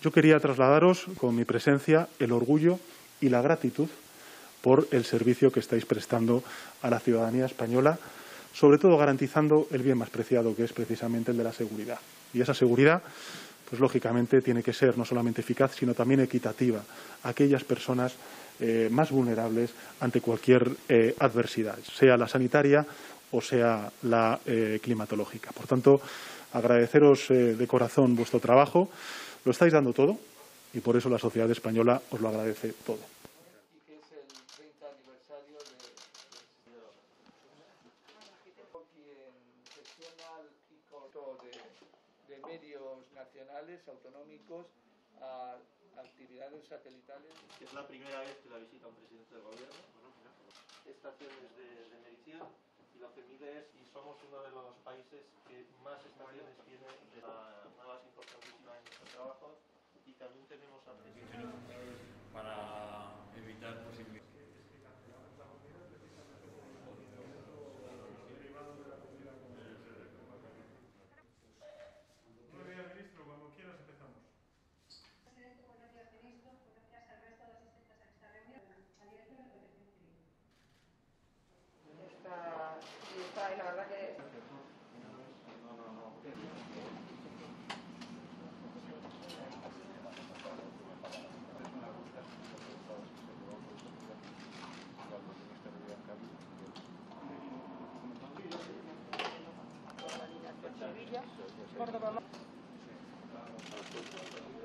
Yo quería trasladaros con mi presencia el orgullo y la gratitud por el servicio que estáis prestando a la ciudadanía española, sobre todo garantizando el bien más preciado, que es precisamente el de la seguridad. Y esa seguridad, pues lógicamente, tiene que ser no solamente eficaz, sino también equitativa a aquellas personas más vulnerables ante cualquier adversidad, sea la sanitaria o sea la climatológica. Por tanto, agradeceros de corazón vuestro trabajo. Lo estáis dando todo y por eso la sociedad española os lo agradece todo. De medios nacionales, autonómicos, a actividades satelitales. Es la primera vez que la visita un presidente del gobierno. Estaciones de medición y la FEMIDES, y somos uno de los países que más estaciones tiene de la más importantísima en nuestro trabajo, y también tenemos para evitar posibles. Ministro, cuando quieras empezamos. Presidente, buenos días, ministro. Buenos días al resto de asistentes a esta reunión. A director de Protección Civil. Está ahí, la verdad que... Córdoba.